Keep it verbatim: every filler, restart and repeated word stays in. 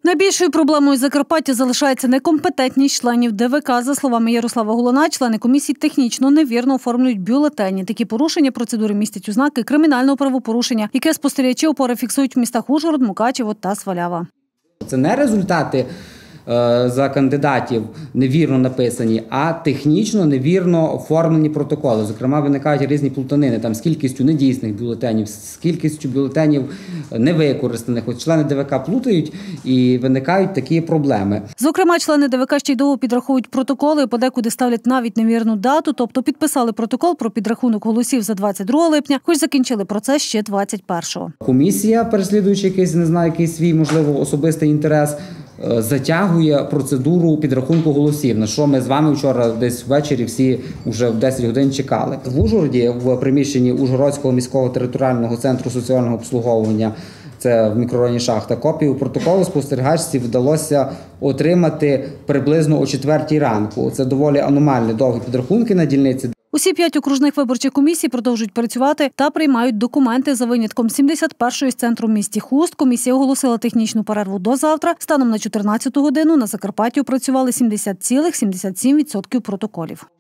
Найбільшою проблемою Закарпаття залишається некомпетентність членів Де Вэ Ка. За словами Ярослава Гулуна, члени комісії технічно невірно оформлюють бюлетені. Такі порушення процедури містять ознаки кримінального правопорушення, яке спостерігачі ОПОРи фіксують в містах Ужгород, Мукачево та Свалява. Це не результати за кандидатів невірно написані, а технічно невірно оформлені протоколи. Зокрема, виникають різні плутанини там з кількістю недійсних бюлетенів, з кількістю бюлетенів невикористаних. От члени Де Вэ Ка плутають і виникають такі проблеми. Зокрема, члени Де Вэ Ка ще й довго підраховують протоколи, подекуди ставлять навіть невірну дату, тобто підписали протокол про підрахунок голосів за двадцять другого липня, хоч закінчили процес ще двадцять першого. Комісія, переслідуючи якийсь, не знаю, якийсь свій, можливо, особистий інтерес, затягує процедуру підрахунку голосів, на що ми з вами вчора десь ввечері всі вже в десять годин чекали. В Ужгороді, в приміщенні Ужгородського міського територіального центру соціального обслуговування, це в мікрорайоні Шахта, копію протоколу спостерігачці вдалося отримати приблизно о четвертій ранку. Це доволі аномальні довгі підрахунки на дільниці. Усі п'ять окружних виборчих комісій продовжують працювати та приймають документи за винятком сімдесят першої з центру в місті Хуст. Комісія оголосила технічну перерву до завтра. Станом на чотирнадцяту годину на Закарпатті опрацювали сімдесят цілих сімдесят сім відсотків протоколів.